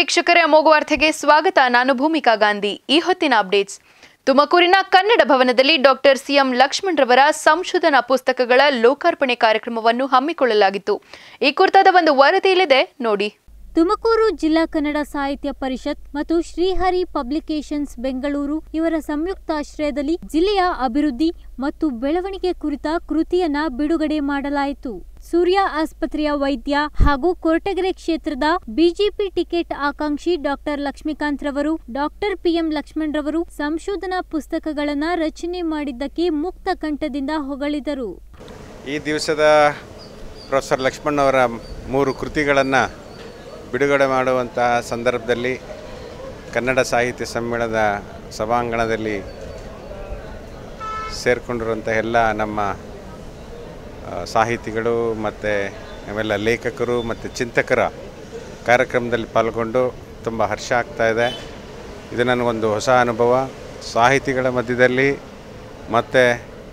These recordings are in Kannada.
ವೀಕ್ಷಕರೇ, ಅಮೋಘ ವಾರ್ತೆಗೆ ಸ್ವಾಗತ. ನಾನು ಭೂಮಿಕಾ ಗಾಂಧಿ. ಈ ಹೊತ್ತಿನ ಅಪ್ಡೇಟ್ಸ್. ತುಮಕೂರಿನ ಕನ್ನಡ ಭವನದಲ್ಲಿ ಡಾಕ್ಟರ್ ಸಿಎಂ ಲಕ್ಷ್ಮಣ್ ರವರ ಸಂಶೋಧನಾ ಪುಸ್ತಕಗಳ ಲೋಕಾರ್ಪಣೆ ಕಾರ್ಯಕ್ರಮವನ್ನು ಹಮ್ಮಿಕೊಳ್ಳಲಾಗಿತ್ತು. ಈ ಕುರಿತಾದ ಒಂದು ವರದಿ ಇಲ್ಲಿದೆ ನೋಡಿ. ತುಮಕೂರು ಜಿಲ್ಲಾ ಕನ್ನಡ ಸಾಹಿತ್ಯ ಪರಿಷತ್ ಮತ್ತು ಶ್ರೀಹರಿ ಪಬ್ಲಿಕೇಶನ್ಸ್ ಬೆಂಗಳೂರು ಇವರ ಸಂಯುಕ್ತಾಶ್ರಯದಲ್ಲಿ ಜಿಲ್ಲೆಯ ಅಭಿವೃದ್ಧಿ ಮತ್ತು ಬೆಳವಣಿಗೆ ಕುರಿತ ಕೃತಿಯನ್ನ ಬಿಡುಗಡೆ ಮಾಡಲಾಯಿತು. ಸೂರ್ಯ ಆಸ್ಪತ್ರೆಯ ವೈದ್ಯ ಹಾಗೂ ಕೊರಟಗೆರೆ ಕ್ಷೇತ್ರದ ಬಿಜೆಪಿ ಟಿಕೆಟ್ ಆಕಾಂಕ್ಷಿ ಡಾಕ್ಟರ್ ಲಕ್ಷ್ಮೀಕಾಂತ್ ರವರು ಡಾಕ್ಟರ್ ಪಿಎಂ ಲಕ್ಷ್ಮಣ್ ರವರು ಸಂಶೋಧನಾ ಪುಸ್ತಕಗಳನ್ನು ರಚನೆ ಮಾಡಿದ್ದಕ್ಕೆ ಮುಕ್ತ ಕಂಠದಿಂದ ಹೊಗಳಿದರು. ಈ ದಿವಸದ ಪ್ರೊಫೆಸರ್ ಲಕ್ಷ್ಮಣ್ ಅವರ 3 ಕೃತಿಗಳನ್ನು ಬಿಡುಗಡೆ ಮಾಡುವಂತಹ ಸಂದರ್ಭದಲ್ಲಿ ಕನ್ನಡ ಸಾಹಿತ್ಯ ಸಮ್ಮೇಳನದ ಸಭಾಂಗಣದಲ್ಲಿ ಸೇರಿಕೊಂಡಿರುವಂಥ ಎಲ್ಲ ನಮ್ಮ ಸಾಹಿತಿಗಳು ಮತ್ತು ಆಮೇಲೆ ಲೇಖಕರು ಮತ್ತು ಚಿಂತಕರ ಕಾರ್ಯಕ್ರಮದಲ್ಲಿ ಪಾಲ್ಗೊಂಡು ತುಂಬ ಹರ್ಷ ಆಗ್ತಾಯಿದೆ. ಇದು ನನಗೊಂದು ಹೊಸ ಅನುಭವ. ಸಾಹಿತಿಗಳ ಮಧ್ಯದಲ್ಲಿ ಮತ್ತು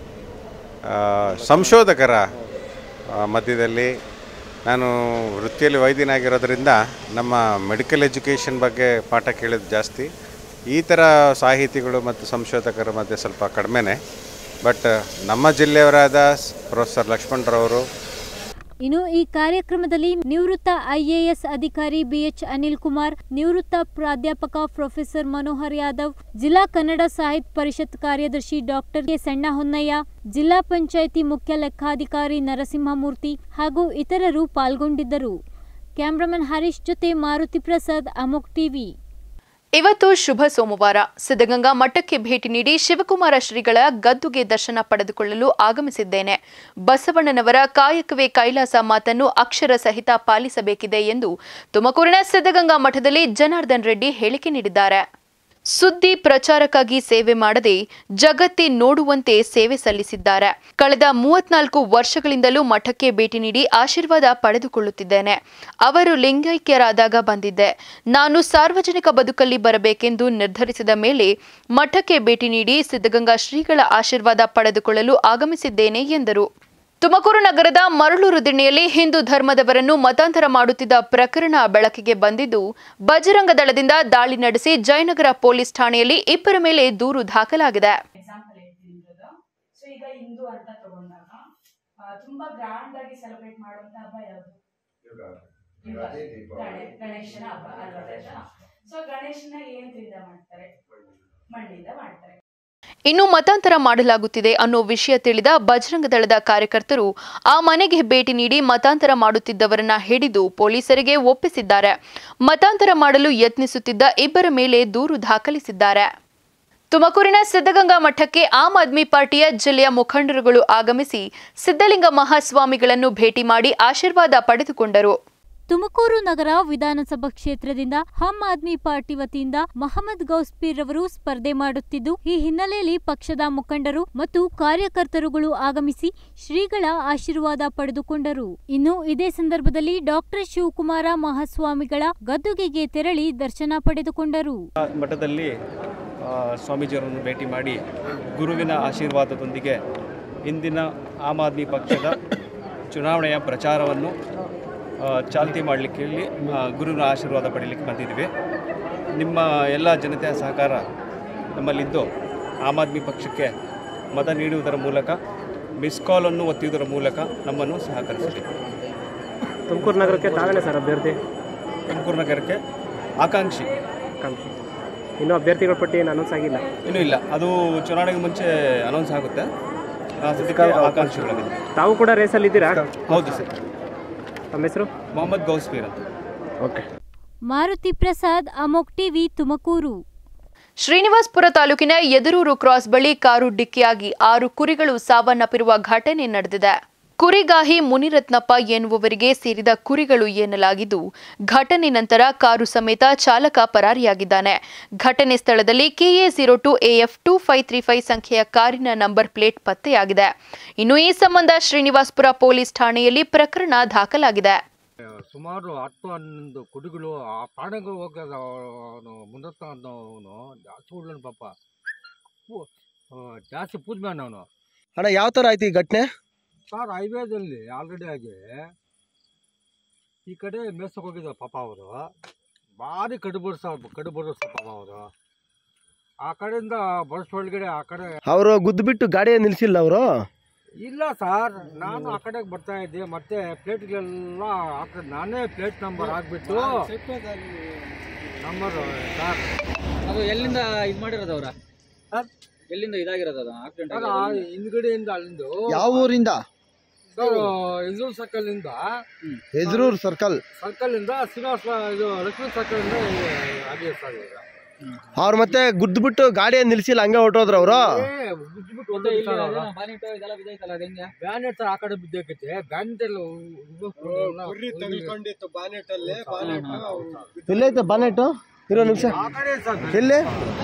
ಸಂಶೋಧಕರ ಮಧ್ಯದಲ್ಲಿ ನಾನು ವೃತ್ತಿಯಲ್ಲಿ ವೈದ್ಯನಾಗಿರೋದ್ರಿಂದ ನಮ್ಮ ಮೆಡಿಕಲ್ ಎಜುಕೇಷನ್ ಬಗ್ಗೆ ಪಾಠ ಕೇಳೋದು ಜಾಸ್ತಿ. ಈ ಥರ ಸಾಹಿತಿಗಳು ಮತ್ತು ಸಂಶೋಧಕರ ಮಧ್ಯೆ ಸ್ವಲ್ಪ ಕಡಿಮೆನೇ. ಬಟ್ ನಮ್ಮ ಜಿಲ್ಲೆಯವರಾದ ಪ್ರೊಫೆಸರ್ ಲಕ್ಷ್ಮಣ್ ರವರು. ಇನ್ನು ಈ ಕಾರ್ಯಕ್ರಮದಲ್ಲಿ ನಿವೃತ್ತ ಐಎಎಸ್ ಅಧಿಕಾರಿ ಬಿಎಚ್ ಅನಿಲ್ ಕುಮಾರ್, ನಿವೃತ್ತ ಪ್ರಾಧ್ಯಾಪಕ ಪ್ರೊಫೆಸರ್ ಮನೋಹರ್ ಯಾದವ್, ಜಿಲ್ಲಾ ಕನ್ನಡ ಸಾಹಿತ್ಯ ಪರಿಷತ್ ಕಾರ್ಯದರ್ಶಿ ಡಾಕ್ಟರ್ ಕೆ ಸಣ್ಣ ಹೊನ್ನಯ್ಯ, ಜಿಲ್ಲಾ ಪಂಚಾಯಿತಿ ಮುಖ್ಯ ಲೆಕ್ಕಾಧಿಕಾರಿ ನರಸಿಂಹಮೂರ್ತಿ ಹಾಗೂ ಇತರರು ಪಾಲ್ಗೊಂಡಿದ್ದರು. ಕ್ಯಾಮರಾಮನ್ ಹರೀಶ್ ಜೊತೆ ಮಾರುತಿ ಪ್ರಸಾದ್, ಅಮೋಘ್ ಟಿವಿ. ಇವತ್ತು ಶುಭ ಸೋಮವಾರ. ಸಿದ್ಧಗಂಗಾ ಮಠಕ್ಕೆ ಭೇಟಿ ನೀಡಿ ಶಿವಕುಮಾರ ಶ್ರೀಗಳ ಗದ್ದುಗೆ ದರ್ಶನ ಪಡೆದುಕೊಳ್ಳಲು ಆಗಮಿಸಿದ್ದೇನೆ. ಬಸವಣ್ಣನವರ ಕಾಯಕವೇ ಕೈಲಾಸ ಮಾತನ್ನು ಅಕ್ಷರ ಸಹಿತ ಪಾಲಿಸಬೇಕಿದೆ ಎಂದು ತುಮಕೂರಿನ ಸಿದ್ಧಗಂಗಾ ಮಠದಲ್ಲಿ ಜನಾರ್ದನ್ ರೆಡ್ಡಿ ಹೇಳಿಕೆ ನೀಡಿದ್ದಾರೆ. ಸುದ್ದಿ ಪ್ರಚಾರಕ್ಕಾಗಿ ಸೇವೆ ಮಾಡದೆ ಜಗತ್ತಿ ನೋಡುವಂತೆ ಸೇವೆ ಸಲ್ಲಿಸಿದ್ದಾರೆ. ಕಳೆದ 34 ವರ್ಷಗಳಿಂದಲೂ ಮಠಕ್ಕೆ ಭೇಟಿ ನೀಡಿ ಆಶೀರ್ವಾದ ಪಡೆದುಕೊಳ್ಳುತ್ತಿದ್ದೇನೆ. ಅವರು ಲಿಂಗೈಕ್ಯರಾದಾಗ ಬಂದಿದ್ದೆ. ನಾನು ಸಾರ್ವಜನಿಕ ಬದುಕಲ್ಲಿ ಬರಬೇಕೆಂದು ನಿರ್ಧರಿಸಿದ ಮೇಲೆ ಮಠಕ್ಕೆ ಭೇಟಿ ನೀಡಿ ಸಿದ್ಧಗಂಗಾ ಶ್ರೀಗಳ ಆಶೀರ್ವಾದ ಪಡೆದುಕೊಳ್ಳಲು ಆಗಮಿಸಿದ್ದೇನೆ ಎಂದರು. ತುಮಕೂರು ನಗರದ ಮರಳೂರು ದಿಣ್ಣೆಯಲ್ಲಿ ಹಿಂದೂ ಧರ್ಮದವರನ್ನು ಮತಾಂತರ ಮಾಡುತ್ತಿದ್ದ ಪ್ರಕರಣ ಬೆಳಕಿಗೆ ಬಂದಿದ್ದು, ಬಜರಂಗ ದಳದಿಂದ ದಾಳಿ ನಡೆಸಿ ಜಯನಗರ ಪೊಲೀಸ್ ಠಾಣೆಯಲ್ಲಿ 2 ಮೇಲೆ ದೂರು ದಾಖಲಾಗಿದೆ. ಇನ್ನು ಮತಾಂತರ ಮಾಡಲಾಗುತ್ತಿದೆ ಅನ್ನೋ ವಿಷಯ ತಿಳಿದ ಬಜರಂಗ ದಳದ ಕಾರ್ಯಕರ್ತರು ಆ ಮನೆಗೆ ಭೇಟಿ ನೀಡಿ ಮತಾಂತರ ಮಾಡುತ್ತಿದ್ದವರನ್ನ ಹಿಡಿದು ಪೊಲೀಸರಿಗೆ ಒಪ್ಪಿಸಿದ್ದಾರೆ. ಮತಾಂತರ ಮಾಡಲು ಯತ್ನಿಸುತ್ತಿದ್ದ 2 ಮೇಲೆ ದೂರು ದಾಖಲಿಸಿದ್ದಾರೆ. ತುಮಕೂರಿನ ಸಿದ್ಧಗಂಗಾ ಮಠಕ್ಕೆ ಆಮ್ ಆದ್ಮಿ ಪಾರ್ಟಿಯ ಜಿಲ್ಲೆಯ ಮುಖಂಡರುಗಳು ಆಗಮಿಸಿ ಸಿದ್ಧಲಿಂಗ ಮಹಾಸ್ವಾಮಿಗಳನ್ನು ಭೇಟಿ ಮಾಡಿ ಆಶೀರ್ವಾದ ಪಡೆದುಕೊಂಡರು. ತುಮಕೂರು ನಗರ ವಿಧಾನಸಭಾ ಕ್ಷೇತ್ರದಿಂದ ಆಮ್ ಆದ್ಮಿ ಪಾರ್ಟಿ ವತಿಯಿಂದ ಮಹಮ್ಮದ್ ಗೌಸ್ಪೀರ್ ರವರು ಸ್ಪರ್ಧೆ ಮಾಡುತ್ತಿದ್ದು, ಈ ಹಿನ್ನೆಲೆಯಲ್ಲಿ ಪಕ್ಷದ ಮುಖಂಡರು ಮತ್ತು ಕಾರ್ಯಕರ್ತರುಗಳು ಆಗಮಿಸಿ ಶ್ರೀಗಳ ಆಶೀರ್ವಾದ ಪಡೆದುಕೊಂಡರು. ಇನ್ನು ಇದೇ ಸಂದರ್ಭದಲ್ಲಿ ಡಾಕ್ಟರ್ ಶಿವಕುಮಾರ ಮಹಾಸ್ವಾಮಿಗಳ ಗದ್ದುಗೆಗೆ ತೆರಳಿ ದರ್ಶನ ಪಡೆದುಕೊಂಡರು. ಮಠದಲ್ಲಿ ಸ್ವಾಮೀಜಿಯವರನ್ನು ಭೇಟಿ ಮಾಡಿ ಗುರುವಿನ ಆಶೀರ್ವಾದದೊಂದಿಗೆ ಇಂದಿನ ಆಮ್ ಆದ್ಮಿ ಪಕ್ಷದ ಚುನಾವಣೆಯ ಪ್ರಚಾರವನ್ನು ಚಾಲ್ತಿ ಮಾಡಲಿಕ್ಕೆ ಇಲ್ಲಿ ಗುರುವಿನ ಆಶೀರ್ವಾದ ಪಡೀಲಿಕ್ಕೆ ಬಂದಿದ್ದೀವಿ. ನಿಮ್ಮ ಎಲ್ಲ ಜನತೆಯ ಸಹಕಾರ ನಮ್ಮಲ್ಲಿದ್ದು ಆಮ್ ಆದ್ಮಿ ಪಕ್ಷಕ್ಕೆ ಮತ ನೀಡುವುದರ ಮೂಲಕ, ಮಿಸ್ ಕಾಲನ್ನು ಒತ್ತುವುದರ ಮೂಲಕ ನಮ್ಮನ್ನು ಸಹಕರಿಸಲಿ. ತುಮಕೂರು ನಗರಕ್ಕೆ ತಾವೇನೇ ಸರ್ ಅಭ್ಯರ್ಥಿ? ತುಮಕೂರು ನಗರಕ್ಕೆ ಆಕಾಂಕ್ಷಿ. ಇನ್ನೂ ಅಭ್ಯರ್ಥಿಗಳ ಪಟ್ಟಿ ಏನು ಅನೌನ್ಸ್ ಆಗಿಲ್ಲ? ಇನ್ನೂ ಇಲ್ಲ, ಅದು ಚುನಾವಣೆಗೆ ಮುಂಚೆ ಅನೌನ್ಸ್ ಆಗುತ್ತೆ. ಆಕಾಂಕ್ಷಿಗಳಾಗಿದೆ. ತಾವು ಕೂಡ ರೇಸಲ್ಲಿ ಇದ್ದೀರಾ? ಹೌದು ಸರ್. ತಮ್ಮ ಹೆಸರು? ಮೊಹಮ್ಮದ್ ಗೌಸ್ಪೀರ್ ಅಂತ. ಓಕೆ. ಮಾರುತಿ ಪ್ರಸಾದ್, ಅಮೋಘ್ ಟಿವಿ, ತುಮಕೂರು. ಶ್ರೀನಿವಾಸಪುರ ತಾಲೂಕಿನ ಯದರೂರು ಕ್ರಾಸ್ ಬಳಿ ಕಾರು ಡಿಕ್ಕಿಯಾಗಿ 6 ಕುರಿಗಳು ಸಾವನ್ನಪ್ಪಿರುವ ಘಟನೆ ನಡೆದಿದೆ. ಕುರಿಗಾಹಿ ಮುನಿರತ್ನಪ್ಪ ಎನ್ನುವವರಿಗೆ ಸೇರಿದ ಕುರಿಗಳು ಎನ್ನಲಾಗಿದ್ದು, ಘಟನೆ ನಂತರ ಕಾರು ಸಮೇತ ಚಾಲಕ ಪರಾರಿಯಾಗಿದ್ದಾನೆ. ಘಟನೆ ಸ್ಥಳದಲ್ಲಿ KA02 AF 2535 ಸಂಖ್ಯೆಯ ಕಾರಿನ ನಂಬರ್ ಪ್ಲೇಟ್ ಪತ್ತೆಯಾಗಿದೆ. ಇನ್ನು ಈ ಸಂಬಂಧ ಶ್ರೀನಿವಾಸಪುರ ಪೊಲೀಸ್ ಠಾಣೆಯಲ್ಲಿ ಪ್ರಕರಣ ದಾಖಲಾಗಿದೆ. ಸುಮಾರು 10-11 ಕುರಿಗಳು ಆ ಪ್ರಾಣಿಗಳು ಹೋಗೋದ ಮುನಿರತ್ನ ಅನ್ನೋನು ಜಾಸ್ತಿ ಉಳ್ಳನು ಪಾಪ, ಜಾಸ್ತಿ ಪೂಜೆ ಅವನು. ಅಣ್ಣ, ಯಾವ ಥರ ಆಯ್ತು ಈ ಘಟನೆ? ಸರ್, ಹೈವೇದಲ್ಲಿ ಆಲ್ರೆಡಿ ಆಗಿ ಈ ಕಡೆ ಮೇಸಕ್ಕೆ ಹೋಗಿದ್ರು ಪಾಪ ಅವರು. ಭಾರಿ ಕಡುಬಡಿಸ್ತಾಪ ಅವರು. ಆ ಕಡೆಯಿಂದ ಬಸ್ ಒಳಗಡೆ ಆ ಕಡೆ ಅವರು ಗುದ್ದು ಬಿಟ್ಟು ಗಾಡಿ ನಿಲ್ಸಿಲ್ಲ ಅವರು? ಇಲ್ಲ ಸರ್, ನಾನು ಆ ಕಡೆಗೆ ಬರ್ತಾ ಇದ್ದೆ. ಮತ್ತೆ ಪ್ಲೇಟ್ಗಳೆಲ್ಲ ನಾನೇ ಪ್ಲೇಟ್ ನಂಬರ್ ಹಾಕ್ಬಿಟ್ಟು ನಂಬರ್ ಸರ್. ಅದು ಎಲ್ಲಿಂದ ಇದು ಮಾಡಿರೋದು ಅವರ? ಎಲ್ಲಿಂದ ಇದಾಗಿರೋದು ಅದು ಆಕ್ಸಿಡೆಂಟ್? ಹಿಂದ್ಗಡೆಯಿಂದ ಅಲ್ಲಿಂದ. ಯಾವ ಊರಿಂದ ಸರ್? ಎಜ್ರೂರ್ ಸರ್ಕಲ್ ಇಂದ. ಎಜ್ರೂರ್ ಸರ್ಕಲ್ ಇಂದ ಶ್ರೀನಿವಾಸ ಇದು ಲಕ್ಷ್ಮೀ ಸರ್ಕಲ್ ಇಂದ ಆಗಿದೆ ಸರ್. ಈಗ ಅವ್ರು ಮತ್ತೆ ಗುದ್ದು ಬಿಟ್ಟು ಗಾಡಿ ನಿಲ್ಸಿಲ್ಲ, ಹಂಗೆ ಹೊರಟೋದ್ರು ಅವರು. ಬ್ಯಾನೆಟ್ ಆ ಕಡೆ ಬಿದ್ದೈತೆ. Bayonet ಎಲ್ಲೈತೆ bonnet? ಇರೋ ನಿಮಿಷ ಎಲ್ಲಿ?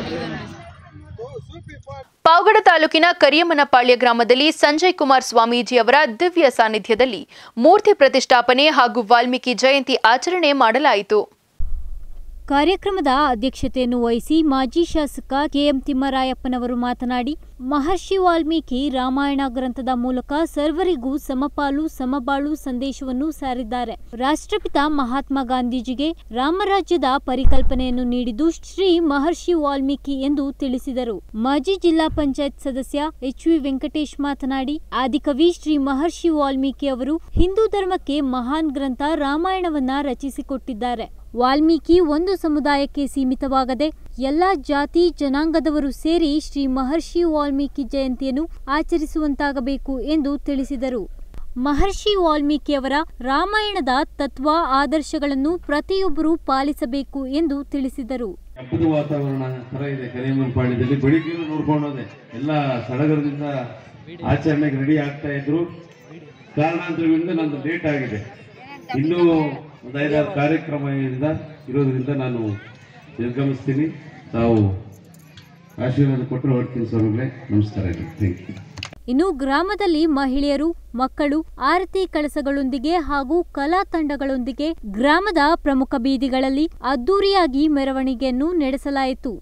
ಪಾವಗಡ ತಾಲೂಕಿನ ಕರಿಯಮ್ಮನಪಾಳ್ಯ ಗ್ರಾಮದಲ್ಲಿ ಸಂಜಯ್ ಕುಮಾರ್ ಸ್ವಾಮೀಜಿ ಅವರ ದಿವ್ಯ ಸಾನ್ನಿಧ್ಯದಲ್ಲಿ ಮೂರ್ತಿ ಪ್ರತಿಷ್ಠಾಪನೆ ಹಾಗೂ ವಾಲ್ಮೀಕಿ ಜಯಂತಿ ಆಚರಣೆ ಮಾಡಲಾಯಿತು. ಕಾರ್ಯಕ್ರಮದ ಅಧ್ಯಕ್ಷತೆಯನ್ನು ವಹಿಸಿ ಮಾಜಿ ಶಾಸಕ ಕೆಎಂ ತಿಮ್ಮರಾಯಪ್ಪನವರು ಮಾತನಾಡಿ, ಮಹರ್ಷಿ ವಾಲ್ಮೀಕಿ ರಾಮಾಯಣ ಗ್ರಂಥದ ಮೂಲಕ ಸರ್ವರಿಗೂ ಸಮಪಾಲು ಸಮಬಾಳು ಸಂದೇಶವನ್ನು ಸಾರಿದ್ದಾರೆ. ರಾಷ್ಟ್ರಪಿತ ಮಹಾತ್ಮ ಗಾಂಧೀಜಿಗೆ ರಾಮರಾಜ್ಯದ ಪರಿಕಲ್ಪನೆಯನ್ನು ನೀಡಿದ್ದು ಶ್ರೀ ಮಹರ್ಷಿ ವಾಲ್ಮೀಕಿ ಎಂದು ತಿಳಿಸಿದರು. ಮಾಜಿ ಜಿಲ್ಲಾ ಪಂಚಾಯತ್ ಸದಸ್ಯ ಎಚ್.ವಿ. ವೆಂಕಟೇಶ್ ಮಾತನಾಡಿ, ಆದಿಕವಿ ಶ್ರೀ ಮಹರ್ಷಿ ವಾಲ್ಮೀಕಿ ಅವರು ಹಿಂದೂ ಧರ್ಮಕ್ಕೆ ಮಹಾನ್ ಗ್ರಂಥ ರಾಮಾಯಣವನ್ನ ರಚಿಸಿಕೊಟ್ಟಿದ್ದಾರೆ. ವಾಲ್ಮೀಕಿ ಒಂದು ಸಮುದಾಯಕ್ಕೆ ಸೀಮಿತವಾಗದೆ ಎಲ್ಲಾ ಜಾತಿ ಜನಾಂಗದವರು ಸೇರಿ ಶ್ರೀ ಮಹರ್ಷಿ ವಾಲ್ಮೀಕಿ ಜಯಂತಿಯನ್ನು ಆಚರಿಸುವಂತಾಗಬೇಕು ಎಂದು ತಿಳಿಸಿದರು. ಮಹರ್ಷಿ ವಾಲ್ಮೀಕಿಯವರ ರಾಮಾಯಣದ ತತ್ವ ಆದರ್ಶಗಳನ್ನು ಪ್ರತಿಯೊಬ್ಬರೂ ಪಾಲಿಸಬೇಕು ಎಂದು ತಿಳಿಸಿದರು. ಹಬ್ಬದ ವಾತಾವರಣ ತರ ಇದೆ ಕರಿಯಮ್ಮನಪಾಳ್ಯದಲ್ಲಿ. ಬೆಳಿಗ್ಗೆ ನೋಡ್ಕೊಂಡೋದೆ ಎಲ್ಲ ಸಡಗರದಿಂದ ಆಚರಣೆಗೆ ರೆಡಿ ಆಗ್ತಾ ಇದ್ರು. ಕಾರಣಾಂತರಗಳಿಂದ ನಂದು ಲೇಟ್ ಆಗಿದೆ. ಇನ್ನೂ ಒಂದು 5-6 ಕಾರ್ಯಕ್ರಮದಿಂದ ಇರೋದ್ರಿಂದ ನಾನು ನಿರ್ಗಮಿಸ್ತೀನಿ. ತಾವು ಆಶೀರ್ವಾದ ಕೊಟ್ಟರೆ ಹೊರಡ್ತೀನಿ ಸ್ವಾಮಿಗಳೇ. ನಮಸ್ಕಾರ. Thank you. ಇನ್ನು ಗ್ರಾಮದಲ್ಲಿ ಮಹಿಳೆಯರು, ಮಕ್ಕಳು ಆರತಿ ಕಳಸಗಳೊಂದಿಗೆ ಹಾಗೂ ಕಲಾ ತಂಡಗಳೊಂದಿಗೆ ಗ್ರಾಮದ ಪ್ರಮುಖ ಬೀದಿಗಳಲ್ಲಿ ಅದ್ದೂರಿಯಾಗಿ ಮೆರವಣಿಗೆಯನ್ನು ನಡೆಸಲಾಯಿತು.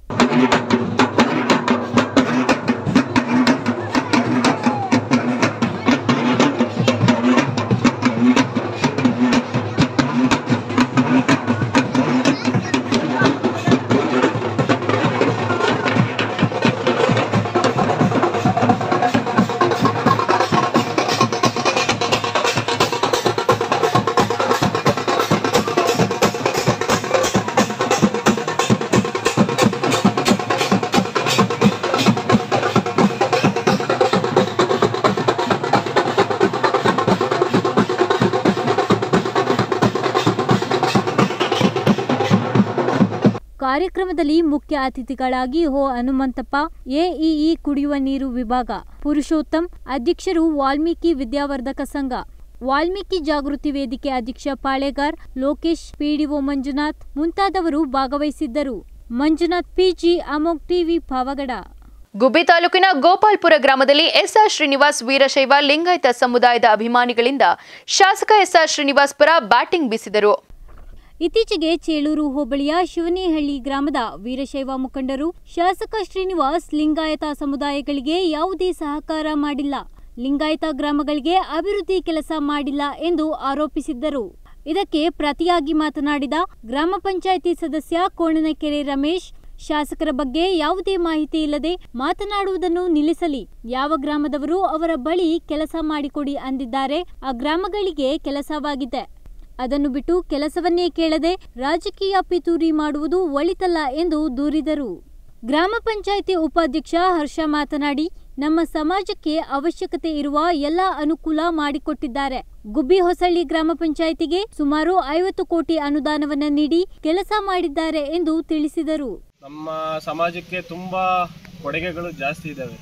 ಕಾರ್ಯಕ್ರಮದಲ್ಲಿ ಮುಖ್ಯ ಅತಿಥಿಗಳಾಗಿ ಹನುಮಂತಪ್ಪ, ಎಇಇ ಕುಡಿಯುವ ನೀರು ವಿಭಾಗ, ಪುರುಷೋತ್ತಮ್, ಅಧ್ಯಕ್ಷರು ವಾಲ್ಮೀಕಿ ವಿದ್ಯಾವರ್ಧಕ ಸಂಘ, ವಾಲ್ಮೀಕಿ ಜಾಗೃತಿ ವೇದಿಕೆ ಅಧ್ಯಕ್ಷ ಪಾಳೆಗಾರ್, ಲೋಕೇಶ್, ಪಿಡಿಒ ಮಂಜುನಾಥ್ ಮುಂತಾದವರು ಭಾಗವಹಿಸಿದ್ದರು. Manjunath, PG, Amogh TV, Pavagada. ಗುಬ್ಬಿ ತಾಲೂಕಿನ ಗೋಪಾಲ್ಪುರ ಗ್ರಾಮದಲ್ಲಿ ಎಸ್ಆರ್ ಶ್ರೀನಿವಾಸ್ ವೀರಶೈವ ಲಿಂಗಾಯತ ಸಮುದಾಯದ ಅಭಿಮಾನಿಗಳಿಂದ ಶಾಸಕ ಎಸ್ಆರ್ ಶ್ರೀನಿವಾಸ್ ಪರ ಬ್ಯಾಟಿಂಗ್ ಬೀಸಿದರು. ಇತ್ತೀಚೆಗೆ ಚೇಳೂರು ಹೋಬಳಿಯ ಶಿವನೇಹಳ್ಳಿ ಗ್ರಾಮದ ವೀರಶೈವ ಮುಖಂಡರು ಶಾಸಕ ಶ್ರೀನಿವಾಸ್ ಲಿಂಗಾಯತ ಸಮುದಾಯಗಳಿಗೆ ಯಾವುದೇ ಸಹಕಾರ ಮಾಡಿಲ್ಲ, ಲಿಂಗಾಯತ ಗ್ರಾಮಗಳಿಗೆ ಅಭಿವೃದ್ಧಿ ಕೆಲಸ ಮಾಡಿಲ್ಲ ಎಂದು ಆರೋಪಿಸಿದ್ದರು. ಇದಕ್ಕೆ ಪ್ರತಿಯಾಗಿ ಮಾತನಾಡಿದ ಗ್ರಾಮ ಪಂಚಾಯಿತಿ ಸದಸ್ಯ ಕೋಣನಕೆರೆ ರಮೇಶ್, ಶಾಸಕರ ಬಗ್ಗೆ ಯಾವುದೇ ಮಾಹಿತಿ ಇಲ್ಲದೆ ಮಾತನಾಡುವುದನ್ನು ನಿಲ್ಲಿಸಲಿ. ಯಾವ ಗ್ರಾಮದವರು ಅವರ ಬಳಿ ಕೆಲಸ ಮಾಡಿಕೊಡಿ ಅಂದಿದ್ದಾರೆ, ಆ ಗ್ರಾಮಗಳಿಗೆ ಕೆಲಸವಾಗಿದೆ. ಅದನ್ನು ಬಿಟ್ಟು ಕೆಲಸವನ್ನೇ ಕೇಳದೆ ರಾಜಕೀಯ ಪಿತೂರಿ ಮಾಡುವುದು ಒಳಿತಲ್ಲ ಎಂದು ದೂರಿದರು. ಗ್ರಾಮ ಪಂಚಾಯಿತಿ ಉಪಾಧ್ಯಕ್ಷ ಹರ್ಷ ಮಾತನಾಡಿ, ನಮ್ಮ ಸಮಾಜಕ್ಕೆ ಅವಶ್ಯಕತೆ ಇರುವ ಎಲ್ಲ ಅನುಕೂಲ ಮಾಡಿಕೊಟ್ಟಿದ್ದಾರೆ. ಗುಬ್ಬಿ ಹೊಸಳ್ಳಿ ಗ್ರಾಮ ಪಂಚಾಯಿತಿಗೆ ಸುಮಾರು 50 ಕೋಟಿ ಅನುದಾನವನ್ನು ನೀಡಿ ಕೆಲಸ ಮಾಡಿದ್ದಾರೆ ಎಂದು ತಿಳಿಸಿದರು. ನಮ್ಮ ಸಮಾಜಕ್ಕೆ ತುಂಬಾ ಕೊಡುಗೆಗಳು ಜಾಸ್ತಿ ಇದ್ದಾವೆ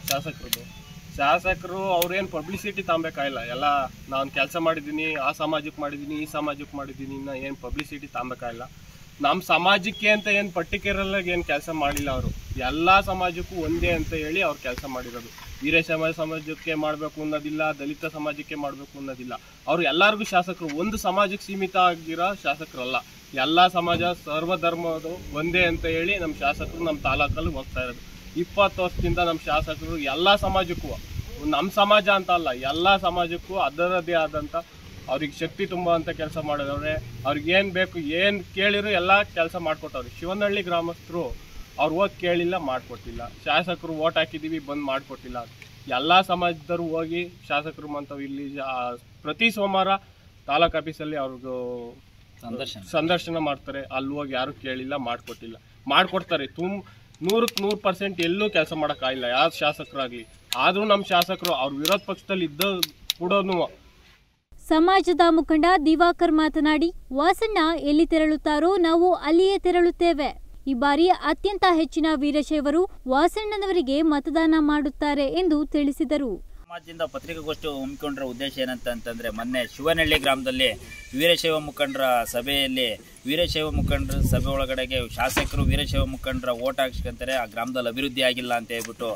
ಶಾಸಕರು ಅವ್ರೇನು ಪಬ್ಲಿಸಿಟಿ ತಗೊಬೇಕಾಗಿಲ್ಲ. ಎಲ್ಲ ನಾನು ಕೆಲಸ ಮಾಡಿದ್ದೀನಿ, ಆ ಸಮಾಜಕ್ಕೆ ಮಾಡಿದ್ದೀನಿ, ಈ ಸಮಾಜಕ್ಕೆ ಮಾಡಿದ್ದೀನಿ, ಇನ್ನು ಏನು ಪಬ್ಲಿಸಿಟಿ ತಗೊಬೇಕಾಗಿಲ್ಲ. ನಮ್ಮ ಸಮಾಜಕ್ಕೆ ಅಂತ ಏನು ಪರ್ಟಿಕ್ಯುಲರ್ಲಾಗಿ ಏನು ಕೆಲಸ ಮಾಡಿಲ್ಲ. ಅವರು ಎಲ್ಲ ಸಮಾಜಕ್ಕೂ ಒಂದೇ ಅಂತ ಹೇಳಿ ಅವ್ರು ಕೆಲಸ ಮಾಡಿರೋದು. ವೀರಶೈವ ಸಮಾಜಕ್ಕೆ ಮಾಡಬೇಕು ಅನ್ನೋದಿಲ್ಲ, ದಲಿತ ಸಮಾಜಕ್ಕೆ ಮಾಡಬೇಕು ಅನ್ನೋದಿಲ್ಲ. ಅವರು ಎಲ್ಲರಿಗೂ ಶಾಸಕರು, ಒಂದು ಸಮಾಜಕ್ಕೆ ಸೀಮಿತ ಆಗಿರೋ ಶಾಸಕರಲ್ಲ. ಎಲ್ಲ ಸಮಾಜ ಸರ್ವಧರ್ಮದು ಒಂದೇ ಅಂತ ಹೇಳಿ ನಮ್ಮ ಶಾಸಕರು ನಮ್ಮ ತಾಲೂಕಲ್ಲಿ ಹೋಗ್ತಾ ಇರೋದು. 20 ವರ್ಷದಿಂದ ನಮ್ಮ ಶಾಸಕರು ಎಲ್ಲ ಸಮಾಜಕ್ಕೂ, ನಮ್ಮ ಸಮಾಜ ಅಂತ ಅಲ್ಲ, ಎಲ್ಲ ಸಮಾಜಕ್ಕೂ ಅದರದ್ದೇ ಆದಂಥ ಅವ್ರಿಗೆ ಶಕ್ತಿ ತುಂಬುವಂಥ ಕೆಲಸ ಮಾಡಿದವ್ರೆ. ಅವ್ರಿಗೆ ಏನು ಬೇಕು ಏನು ಕೇಳಿದ್ರು ಎಲ್ಲ ಕೆಲಸ ಮಾಡಿಕೊಟ್ಟವ್ರೆ. ಶಿವನಹಳ್ಳಿ ಗ್ರಾಮಸ್ಥರು ಅವ್ರು ಹೋಗಿ ಕೇಳಿಲ್ಲ, ಮಾಡಿಕೊಟ್ಟಿಲ್ಲ. ಶಾಸಕರು ಓಟ್ ಹಾಕಿದ್ದೀವಿ ಬಂದು ಮಾಡಿಕೊಟ್ಟಿಲ್ಲ. ಎಲ್ಲ ಸಮಾಜದವರು ಹೋಗಿ ಶಾಸಕರು ಮಂತವ್ ಇಲ್ಲಿ ಪ್ರತಿ ಸೋಮವಾರ ತಾಲೂಕು ಆಫೀಸಲ್ಲಿ ಅವ್ರಿಗೂ ಸಂದರ್ಶನ ಮಾಡ್ತಾರೆ. ಅಲ್ಲಿ ಹೋಗಿ ಯಾರು ಕೇಳಿಲ್ಲ, ಮಾಡಿಕೊಟ್ಟಿಲ್ಲ. ಮಾಡಿಕೊಡ್ತಾರೆ 100% ಎಲ್ಲೂ ಕೆಲಸ ಮಾಡೋಕ್ಕಾಗಿಲ್ಲ ಯಾವ ಶಾಸಕರಾಗಲಿ. ಆದರೂ ನಮ್ಮ ಶಾಸಕರು ಅವ್ರ ವಿರೋಧ ಪಕ್ಷದಲ್ಲಿ ಇದ್ದ ಕೂಡ ಸಮಾಜದ ಮುಖಂಡ ದಿವಾಕರ್ ಮಾತನಾಡಿ, ವಾಸಣ್ಣ ಎಲ್ಲಿ ತೆರಳುತ್ತಾರೋ ನಾವು ಅಲ್ಲಿಯೇ ತೆರಳುತ್ತೇವೆ. ಈ ಬಾರಿ ಅತ್ಯಂತ ಹೆಚ್ಚಿನ ವೀರಶೈವರು ವಾಸಣ್ಣನವರಿಗೆ ಮತದಾನ ಮಾಡುತ್ತಾರೆ ಎಂದು ತಿಳಿಸಿದರು. ಸಮಾಜದಿಂದ ಪತ್ರಿಕಾಗೋಷ್ಠಿ ಹಮ್ಮಿಕೊಂಡಿರೋ ಉದ್ದೇಶ ಏನಂತಂದ್ರೆ, ಮೊನ್ನೆ ಶಿವನಹಳ್ಳಿ ಗ್ರಾಮದಲ್ಲಿ ವೀರಶೈವ ಮುಖಂಡರ ಸಭೆಯಲ್ಲಿ ವೀರಶೈವ ಮುಖಂಡರ ಸಭೆ ಒಳಗಡೆಗೆ ಶಾಸಕರು ವೀರಶೈವ ಮುಖಂಡರ ಓಟ್ ಹಾಕ್ಸ್ಕೊಂತಾರೆ, ಆ ಗ್ರಾಮದಲ್ಲಿ ಅಭಿವೃದ್ಧಿ ಆಗಿಲ್ಲ ಅಂತ ಹೇಳ್ಬಿಟ್ಟು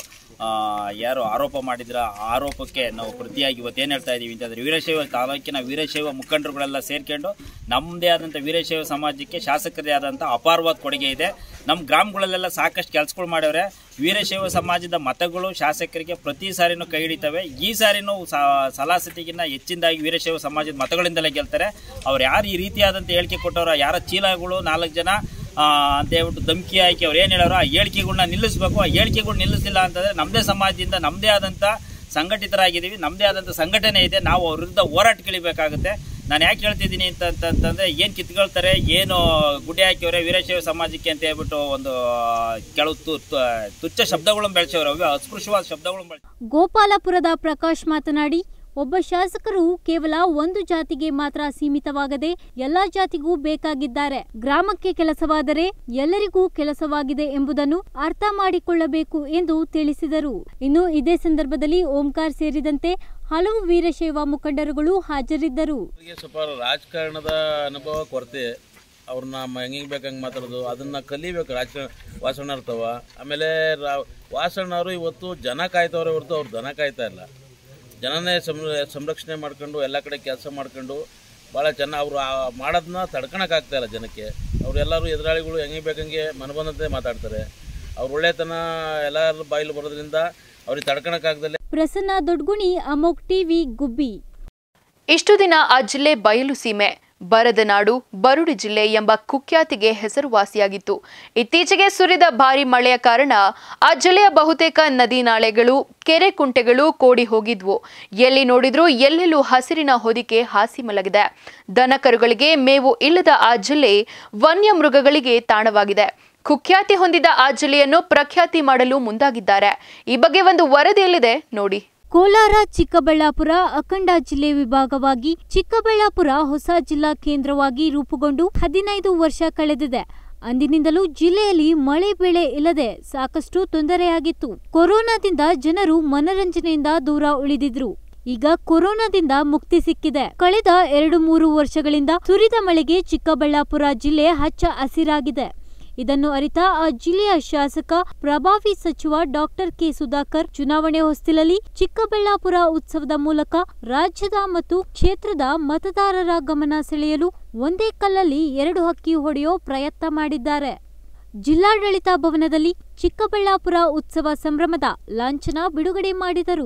ಯಾರು ಆರೋಪ ಮಾಡಿದ್ರ ಆ ಆರೋಪಕ್ಕೆ ನಾವು ಪ್ರತಿಯಾಗಿ ಇವತ್ತೇನು ಹೇಳ್ತಾ ಇದ್ದೀವಿ ಅಂತಂದರೆ, ವೀರಶೈವ ತಾಲೂಕಿನ ವೀರಶೈವ ಮುಖಂಡರುಗಳೆಲ್ಲ ಸೇರ್ಕೊಂಡು ನಮ್ಮದೇ ಆದಂಥ ವೀರಶೈವ ಸಮಾಜಕ್ಕೆ ಶಾಸಕರದೇ ಆದಂಥ ಅಪಾರವಾದ ಕೊಡುಗೆ ಇದೆ. ನಮ್ಮ ಗ್ರಾಮಗಳಲ್ಲೆಲ್ಲ ಸಾಕಷ್ಟು ಕೆಲಸಗಳು ಮಾಡ್ಯವ್ರೆ. ವೀರಶೈವ ಸಮಾಜದ ಮತಗಳು ಶಾಸಕರಿಗೆ ಪ್ರತಿ ಸಾರಿನೂ ಕೈ ಹಿಡಿತವೆ. ಈ ಸಾರಿನೂ ಸಲಾಸತಿಗಿನ್ನ ಹೆಚ್ಚಿನದಾಗಿ ವೀರಶೈವ ಸಮಾಜದ ಮತಗಳಿಂದಲೇ ಗೆಲ್ತಾರೆ. ಅವ್ರು ಯಾರು ಈ ರೀತಿಯಾದಂಥ ಹೇಳಿಕೆ ಕೊಟ್ಟವ್ರ ಯಾರ ಚೀಲಗಳು 4 ಜನ ಅಂತ ಹೇಳ್ಬಿಟ್ಟು ಧಮಕಿ ಹಾಕಿ ಅವ್ರು ಏನು ಹೇಳೋರು ಆ ಹೇಳಿಕೆಗಳನ್ನ ನಿಲ್ಲಿಸಬೇಕು. ಆ ಹೇಳಿಕೆಗಳು ನಿಲ್ಲಿಸಲಿಲ್ಲ ಅಂತಂದರೆ ನಮ್ಮದೇ ಸಮಾಜದಿಂದ ನಮ್ಮದೇ ಆದಂಥ ಸಂಘಟಿತರಾಗಿದ್ದೀವಿ, ನಮ್ಮದೇ ಆದಂಥ ಸಂಘಟನೆ ಇದೆ, ನಾವು ಅವ್ರ ವಿರುದ್ಧ ಹೋರಾಟಕ್ಕಿಳಿಬೇಕಾಗುತ್ತೆ. ನಾನು ಯಾಕೆ ಹೇಳ್ತಿದ್ದೀನಿ ಅಂತಂದರೆ, ಏನು ಕಿತ್ಕೊಳ್ತಾರೆ, ಏನು ಗುಡ್ಡೆ ಹಾಕಿವ್ರೆ ವೀರಶೈವ ಸಮಾಜಕ್ಕೆ ಅಂತ ಹೇಳ್ಬಿಟ್ಟು ಒಂದು ಕೆಲವು ತುಚ್ಛ ಶಬ್ದಗಳನ್ನು ಬೆಳೆಸವ್ರೆ, ಅಸ್ಪೃಶ್ಯವಾದ ಶಬ್ದಗಳನ್ನು ಬೆಳೆಸ. ಗೋಪಾಲಪುರದ ಪ್ರಕಾಶ್ ಮಾತನಾಡಿ, ಒಬ್ಬ ಶಾಸಕರು ಕೇವಲ ಒಂದು ಜಾತಿಗೆ ಮಾತ್ರ ಸೀಮಿತವಾಗದೆ ಎಲ್ಲಾ ಜಾತಿಗೂ ಬೇಕಾಗಿದ್ದಾರೆ. ಗ್ರಾಮಕ್ಕೆ ಕೆಲಸವಾದರೆ ಎಲ್ಲರಿಗೂ ಕೆಲಸವಾಗಿದೆ ಎಂಬುದನ್ನು ಅರ್ಥ ಮಾಡಿಕೊಳ್ಳಬೇಕು ಎಂದು ತಿಳಿಸಿದರು. ಇನ್ನು ಇದೇ ಸಂದರ್ಭದಲ್ಲಿ ಓಂಕಾರ್ ಸೇರಿದಂತೆ ಹಲವು ವೀರಶೈವ ಮುಖಂಡರುಗಳು ಹಾಜರಿದ್ದರು. ಸ್ವಲ್ಪ ರಾಜಕಾರಣದ ಅನುಭವ ಕೊರತೆ, ಅವ್ರನ್ನ ಹೆಂಗೆ ಬೇಕಂಗೆ ಮಾತಾಡೋದು ಅದನ್ನು ಕಲಿಬೇಕು. ರಾಜಕಾರಣ ವಾಸಣ್ಣ ಇರ್ತಾವ. ಆಮೇಲೆ ವಾಸಣ್ಣವರು ಇವತ್ತು ಜನ ಕಾಯ್ತವ್ರೆ ಹೊರತು ಅವ್ರು ದನ ಕಾಯ್ತಾ ಇಲ್ಲ. ಜನನೇ ಸಂರಕ್ಷಣೆ ಮಾಡ್ಕೊಂಡು ಎಲ್ಲ ಕಡೆ ಕೆಲಸ ಮಾಡ್ಕೊಂಡು ಭಾಳ ಚೆನ್ನಾಗಿ ಅವರು ಮಾಡೋದನ್ನ ತಡ್ಕೊಳಕ್ಕಾಗ್ತಾಯಿಲ್ಲ ಜನಕ್ಕೆ. ಅವರೆಲ್ಲರೂ ಎದುರಾಳಿಗಳು ಹೆಂಗೆ ಬೇಕಂಗೆ ಮನಬಂದಂತೆ ಮಾತಾಡ್ತಾರೆ. ಅವ್ರ ಒಳ್ಳೆತನ ಎಲ್ಲರ ಬಾಯಿಲು ಬರೋದ್ರಿಂದ ಅವ್ರಿಗೆ ತಡ್ಕೊಳಕ್ಕಾಗ್ದಲೆ. ಪ್ರಸನ್ನ ದೊಡ್ಗುಣಿ, ಅಮೋಘ್ ಟಿವಿ, ಗುಬ್ಬಿ. ಇಷ್ಟು ದಿನ ಆ ಜಿಲ್ಲೆ ಬಯಲು ಸೀಮೆ, ಬರದ ನಾಡು, ಬರುಡಿ ಜಿಲ್ಲೆ ಎಂಬ ಕುಖ್ಯಾತಿಗೆ ಹೆಸರುವಾಸಿಯಾಗಿತ್ತು. ಇತ್ತೀಚೆಗೆ ಸುರಿದ ಭಾರಿ ಮಳೆಯ ಕಾರಣ ಆ ಜಿಲ್ಲೆಯ ಬಹುತೇಕ ನದಿ ನಾಳೆಗಳು, ಕೆರೆ ಕುಂಟೆಗಳು ಕೋಡಿ ಹೋಗಿದ್ವು. ಎಲ್ಲಿ ನೋಡಿದ್ರೂ ಎಲ್ಲೆಲ್ಲೂ ಹಸಿರಿನ ಹೊದಿಕೆ ಹಾಸಿ ಮಲಗಿದೆ. ದನಕರುಗಳಿಗೆ ಮೇವು ಇಲ್ಲದ ಆ ಜಿಲ್ಲೆ ವನ್ಯ ಮೃಗಗಳಿಗೆ ತಾಣವಾಗಿದೆ. ಕುಖ್ಯಾತಿ ಹೊಂದಿದ ಆ ಜಿಲ್ಲೆಯನ್ನು ಪ್ರಖ್ಯಾತಿ ಮಾಡಲು ಮುಂದಾಗಿದ್ದಾರೆ. ಈ ಬಗ್ಗೆ ಒಂದು ವರದಿಯಲ್ಲಿದೆ ನೋಡಿ. ಕೋಲಾರ, ಚಿಕ್ಕಬಳ್ಳಾಪುರ ಅಖಂಡ ಜಿಲ್ಲೆ ವಿಭಾಗವಾಗಿ ಚಿಕ್ಕಬಳ್ಳಾಪುರ ಹೊಸ ಜಿಲ್ಲಾ ಕೇಂದ್ರವಾಗಿ ರೂಪುಗೊಂಡು 15 ವರ್ಷ ಕಳೆದಿದೆ. ಅಂದಿನಿಂದಲೂ ಜಿಲ್ಲೆಯಲ್ಲಿ ಮಳೆ ಬೆಳೆ ಇಲ್ಲದೆ ಸಾಕಷ್ಟು ತೊಂದರೆಯಾಗಿತ್ತು. ಕೊರೋನಾದಿಂದ ಜನರು ಮನರಂಜನೆಯಿಂದ ದೂರ ಉಳಿದಿದ್ರು. ಈಗ ಕೊರೋನಾದಿಂದ ಮುಕ್ತಿ ಸಿಕ್ಕಿದೆ. ಕಳೆದ 2-3 ವರ್ಷಗಳಿಂದ ಸುರಿದ ಮಳೆಗೆ ಚಿಕ್ಕಬಳ್ಳಾಪುರ ಜಿಲ್ಲೆ ಹಚ್ಚ ಹಸಿರಾಗಿದೆ. ಇದನ್ನು ಅರಿತ ಆ ಜಿಲ್ಲೆಯ ಶಾಸಕ ಪ್ರಭಾವಿ ಸಚಿವ ಡಾಕ್ಟರ್ ಕೆ ಸುಧಾಕರ್ ಚುನಾವಣೆ ಹೊಸ್ತಿಲಲ್ಲಿ ಚಿಕ್ಕಬಳ್ಳಾಪುರ ಉತ್ಸವದ ಮೂಲಕ ರಾಜ್ಯದ ಮತ್ತು ಕ್ಷೇತ್ರದ ಮತದಾರರ ಗಮನ ಸೆಳೆಯಲು ಒಂದೇ ಕಲ್ಲಲ್ಲಿ 2 ಹಕ್ಕಿ ಹೊಡೆಯೋ ಪ್ರಯತ್ನ ಮಾಡಿದ್ದಾರೆ. ಜಿಲ್ಲಾಡಳಿತ ಭವನದಲ್ಲಿ ಚಿಕ್ಕಬಳ್ಳಾಪುರ ಉತ್ಸವ ಸಂಭ್ರಮದ ಲಾಂಛನ ಬಿಡುಗಡೆ ಮಾಡಿದರು.